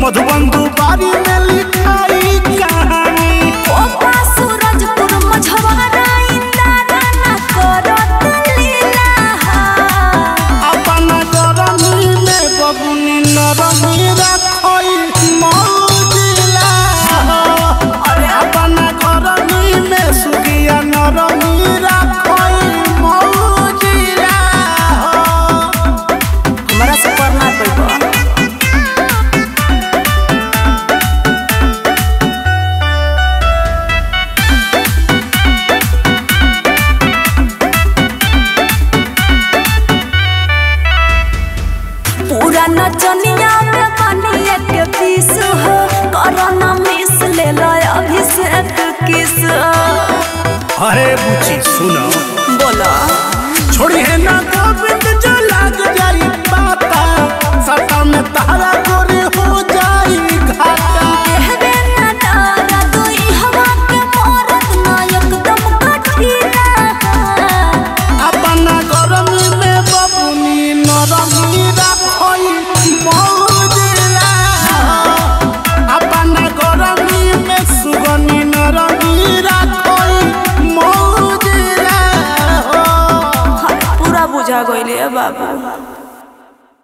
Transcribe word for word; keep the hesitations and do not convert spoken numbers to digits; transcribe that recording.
मधुबंधु बारी में लिखाई कहानी कोपा सूरजपुर मझवारा इंदारा ना करत लीला अपना गरमी में बबुनी नरमी रखोई मौजिला अरे अपना गरमी में सुगिया नरमी रखोई मौजिला हमरा से करना पड़बा पूरा नचनिया में बनिए के पीस हो करना मिस ले लो अभिषेक किस अरे बुची सुनो बोला छोड़ी है ना गोविंद जो लाग जाई पाता सटा में तारा गोरी हो जाई घाटा कहबे ना डरा दुई हवा के मरद ना एकदम कठिना अपना गरमी में बबुनी नरमी रखोई मौजिला अपना गरमी में सुगनी नरमी रखोई मौजिला पूरा बुझा गइले बाबू।